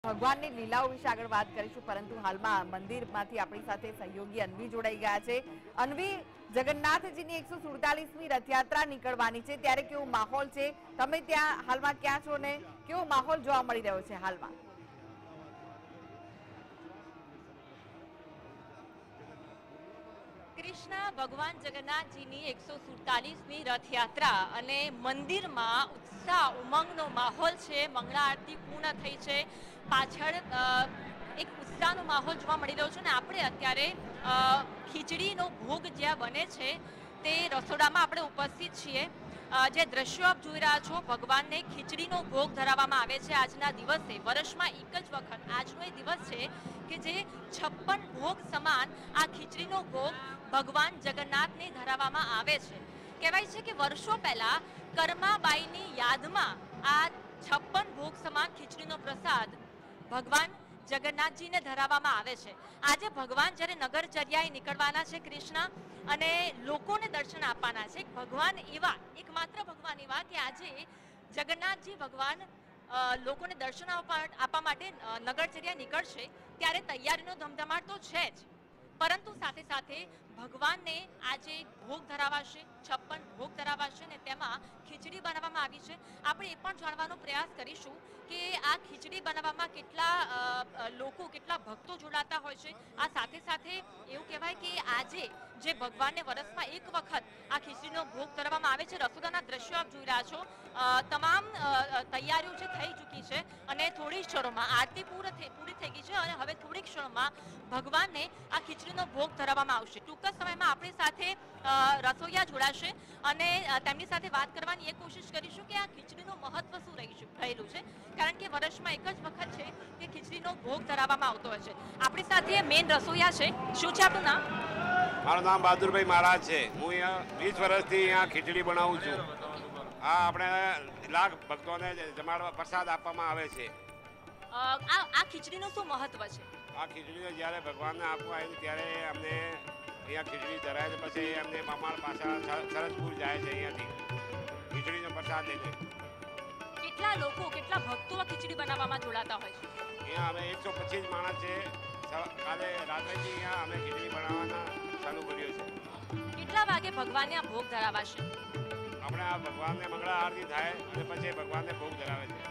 ભગવાનની લીલાઓ વિશે આગળ વાત કરીશું, પરંતુ હાલમાં મંદિરમાંથી આપણી સાથે સહયોગી અન્વી જોડાઈ ગયા છે। અન્વી, જગન્નાથજીની 147મી રથયાત્રા નીકળવાની છે, ત્યારે કેવો માહોલ છે? તમે ત્યાં હાલમાં ક્યાં છો ને કેવો માહોલ જોવા મળી રહ્યો છે હાલમાં? કૃષ્ણ ભગવાન જગન્નાથજીની 147મી રથયાત્રા અને મંદિરમાં ઉત્સાહ ઉમંગનો માહોલ છે। મંગળા આરતી પૂર્ણ થઈ છે, પાછળ એક ઉત્સાહનો માહોલ જોવા મળી રહ્યો છે ને આપણે અત્યારે ખીચડીનો ભોગ જ્યાં બને છે તે રસોડામાં આપણે ઉપસ્થિત છીએ। જે દ્રશ્યો આપ જોઈ રહ્યા છો, ભગવાનને ખીચડીનો ભોગ ધરાવવામાં આવે છે આજના દિવસે। વર્ષમાં એક જ વખત આજનો એ દિવસ છે કે જે 56 ભોગ સમાન આ ખીચડીનો ભોગ ભગવાન જગન્નાથને ધરાવવામાં આવે છે। કહેવાય છે કે વર્ષો પહેલા કર્માબાઈની યાદમાં આ 56 ભોગ સમાન ખીચડીનો પ્રસાદ ભગવાન જગન્નાથજીને ધરાવવામાં આવે છે। આજે ભગવાન જ્યારે નગરચર્યાએ નીકળવાના છે કૃષ્ણ, અને લોકોને દર્શન આપવાના છે। ભગવાન એવા, એકમાત્ર ભગવાન એવા કે આજે જગન્નાથજી ભગવાન લોકોને દર્શન આપવા માટે નગરચર્યા નીકળશે, ત્યારે તૈયારીનો ધમધમાટ તો છે જ, પરંતુ સાથે સાથે ભગવાનને આજે ભોગ ધરાવાશે, 56 ભોગ ધરાવાશે ને તેમાં ખીચડી બનાવવામાં આવી છે। આપણે એ પણ જાણવાનો પ્રયાસ કરીશું કે આ ખીચડી બનાવવામાં કેટલા લોકો, કેટલા ભક્તો જોડાતા હોય છે। આ સાથે સાથે એવું કહેવાય કે આજે જે ભગવાનને વર્ષમાં એક વખત આ ખીચડીનો ભોગ ધરવામાં આવે છે, રસોડાના દ્રશ્યો આપ જોઈ રહ્યા છો, તમામ તૈયારીઓ જે થઈ ચૂકી છે અને થોડી ક્ષણોમાં આરતી પૂરી થઈ ગઈ છે અને હવે થોડીક ક્ષણોમાં ભગવાનને આ ખીચડીનો ભોગ ધરાવવામાં આવશે। ટૂંક જ સમયમાં આપણી સાથે રસોઈયા જોડાશે અને તેમની સાથે વાત કરવાની એ કોશિશ કરીશું કે આ ખીચડીનું મહત્વ શું રહેલું છે, કારણ કે વર્ષમાં એક જ વખત છે કે ખીચડીનો ભોગ ધરાવવામાં આવતો હોય છે। આપણી સાથે મેઇન રસોઈયા છે, શું છે આપનું નામ? મારું નામ બહાદુરભાઈ મહારાજ છે। હું અહીંયા 20 વર્ષથી અહીંયા ખીચડી બનાવું છું। આ આપણે લાખ ભક્તોને જમાડવા પ્રસાદ આપવામાં આવે છે। આ ખીચડીનું શું મહત્વ છે? આ ખીચડીને જ્યારે ભગવાનને આપવા આવ્યું ત્યારે અમને અહીંયા ખીચડી ધરાય છે, પછી અમને મામાળ પાછા સરસપુર જાય છે અહીંયાથી ખીચડીનો પ્રસાદ લઈને। કેટલા લોકો, કેટલા ભક્તો આ ખીચડી બનાવવામાં જોડાતા હોય છે? અહીંયા અમે 125 માણસ છે। કાલે રાત્રેથી અહીંયા અમે ખીચડી બનાવવાના ચાલુ કર્યો છે। કેટલા વાગે ભગવાનને આ ભોગ ધરાવાશે? આપણે આ ભગવાનને મંગળા આરતી થાય અને પછી ભગવાનને ભોગ ધરાવે છે।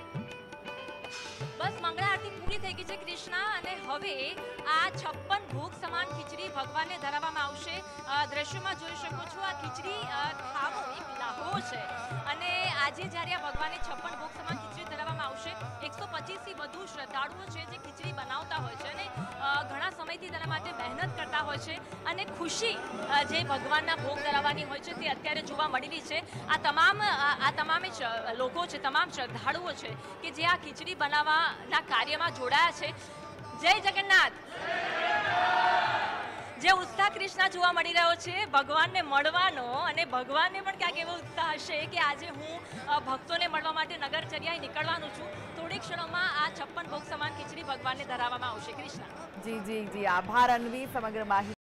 બસ મંગળા આરતી પૂરી થઈ ગઈ છે કૃષ્ણ, અને હવે આ 56 ભોગ સમાન ખીચડી ભગવાનને ધરાવવામાં આવશે। દ્રશ્યોમાં જોઈ શકો છો, આ ખીચડી ખાવો એક લાહો છે, અને આજે જ્યારે આ ભગવાનને 56 ભોગ સમાન ખીચડી ધરાવવામાં આવશે, 125 થી વધુ શ્રદ્ધાળુઓ છે જે ખીચડી બનાવતા હોય છે અને ઘણા સમયથી તેના માટે મહેનત કરતા હોય છે, અને ખુશી જે ભગવાનના ભોગ ધરાવવાની હોય છે તે અત્યારે જોવા મળી રહી છે। આ તમામે લોકો છે, તમામ શ્રદ્ધાળુઓ છે કે જે આ ખીચડી બનાવવાના કાર્યમાં જોડાયા છે। જય જગન્નાથ! જે ઉત્સાહ કૃષ્ણ જોવા મળી રહ્યો છે ભગવાનને મળવાનો, અને ભગવાનને પણ ક્યાંક એવો ઉત્સાહ હશે કે આજે હું ભક્તોને મળવા માટે નગરચર્યાએ નીકળવાનું છું। થોડી ક્ષણોમાં આ 56 ભોગ સમાન ખીચડી ભગવાનને ધરાવવામાં આવશે। કૃષ્ણ જી, આભાર અન્વી સમગ્ર માહિતી